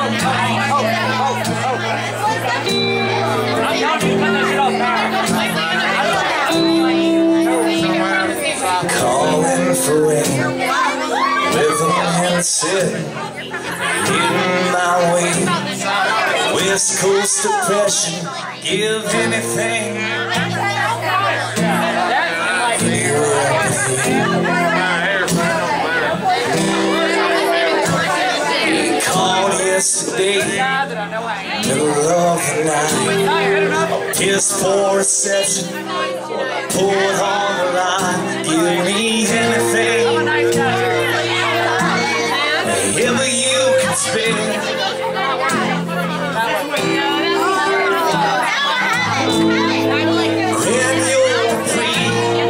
Calling for rain, rhythm and city, getting my way. West Coast depression, give anything. He called yesterday, middle of the night. His poor reception, poured on the line. Give me anything, whatever you can spend. When you're free,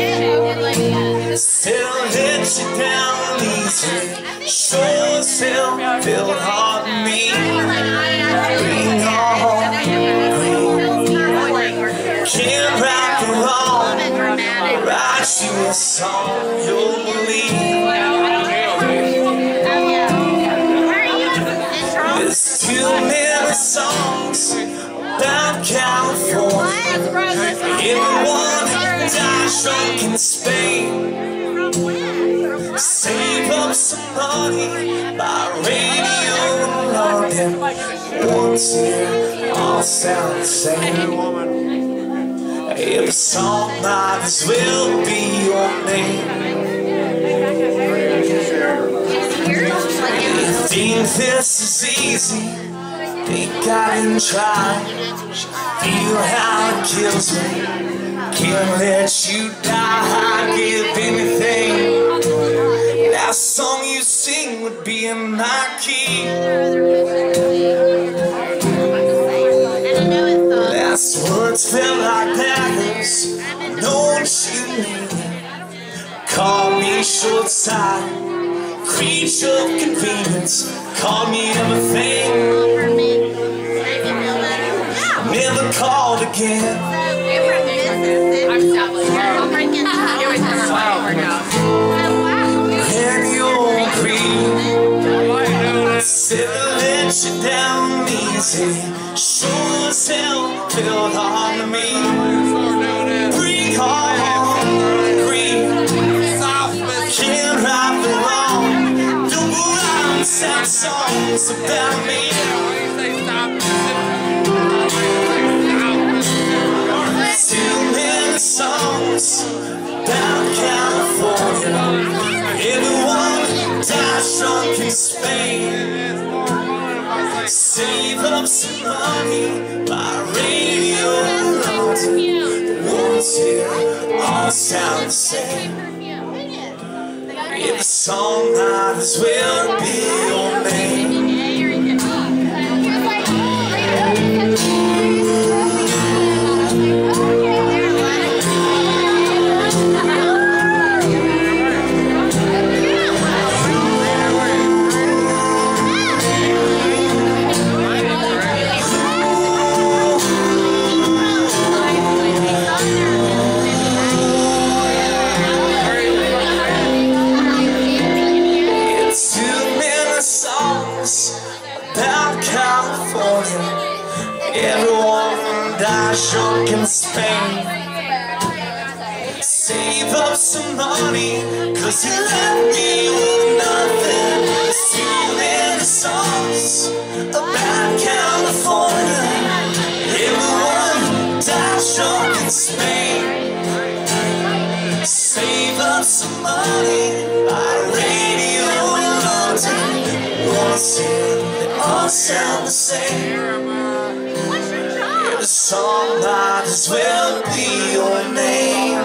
still let you down easy. Sure as hell, feel hard to me. Bring on green, can't rock and roll. Write you a song you'll believe. There's too many songs about California. Everyone dies drunk in Spain. Save up some money, buy radio in London. Once here, all sound the same. Every song might as well be your name. You think this is easy? Think I can try. Feel how it kills me. Can't let you die. I'd give anything. That song you sing would be in my key. Last words felt like daggers. Don't shoot me. Call me short-sighted, creature of convenience. Call me everything. Never called again. And you're free. Still let you down easy. Sure as hell, feel hard to me. Bring on green, can't right the wrong. Don't go out and sing songs about me. Too many songs about California. Everyone dies drunk in Spain. Save up some money, buy radio in London. The ones here all sound the same. If the song might as well be your name. About California, everyone dies drunk in Spain. Save up some money, cause you left me with nothing. There's too many songs about California. Everyone dies drunk in Spain. Save up some money, buy radio in London. Once here, they all sound the same. Yeah, the song might as well be your name.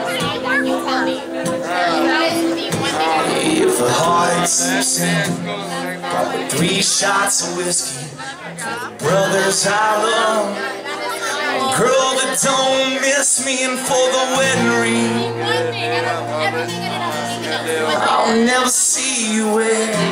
If the heart slips in, probably 3 shots of whiskey for the brothers I love. A girl that don't miss me, and for the wedding ring I'll never see you wear.